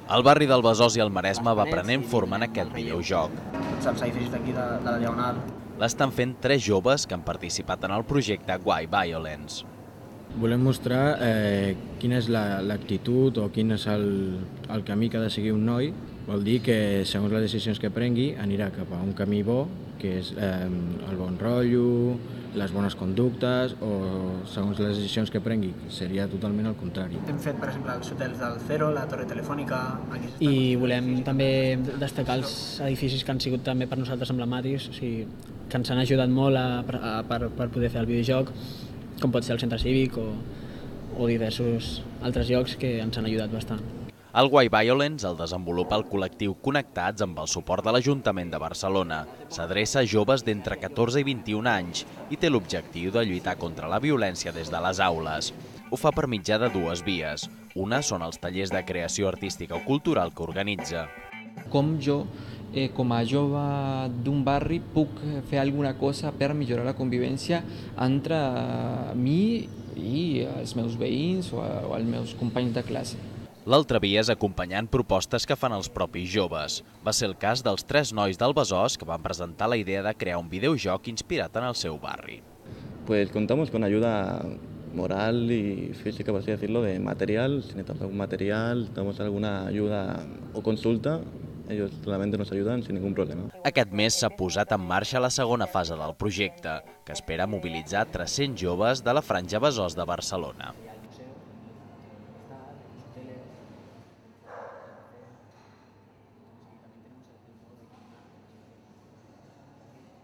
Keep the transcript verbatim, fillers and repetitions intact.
El barri del Besòs i el Maresme va prenent forma en aquest videojoc. Tots els edificis d'aquí de, de la Diagonal. L'estan fent tres joves que han participat en el projecte Why Violence. Volem mostrar eh, quina és l'actitud o quin és el, el camí que ha de seguir un noi. Vol dir que, segons les decisions que prengui, anirà cap a un camí bo, que és eh, el bon rotllo, les bones conductes, o segons les decisions que prengui, seria totalment el contrari. Hem fet, per exemple, els hotels del Cero, la Torre Telefònica... I volem també destacar els edificis que han sigut també per nosaltres emblemàtics, o sigui, que ens han ajudat molt a, a, per, per poder fer el videojoc, com pot ser el centre cívic o, o diversos altres llocs que ens han ajudat bastant. El Why Violence el desenvolupa el col·lectiu Connectats amb el suport de l'Ajuntament de Barcelona. S'adreça a joves d'entre catorze i vint-i-un anys i té l'objectiu de lluitar contra la violència des de les aules. Ho fa per mitjà de dues vies. Una són els tallers de creació artística o cultural que organitza. Com jo, eh, com a jove d'un barri, puc fer alguna cosa per millorar la convivència entre mi i els meus veïns o, o els meus companys de classe. L'altra via és acompanyant propostes que fan els propis joves. Va ser el cas dels tres nois del Besòs que van presentar la idea de crear un videojoc inspirat en el seu barri. Pues contamos con ayuda moral y física, por así decirlo, de material. Si necesitamos algún material, necesitamos alguna ayuda o consulta, ellos solamente nos ayudan sin ningún problema. Aquest mes s'ha posat en marxa la segona fase del projecte, que espera mobilitzar tres-cents joves de la Franja Besòs de Barcelona.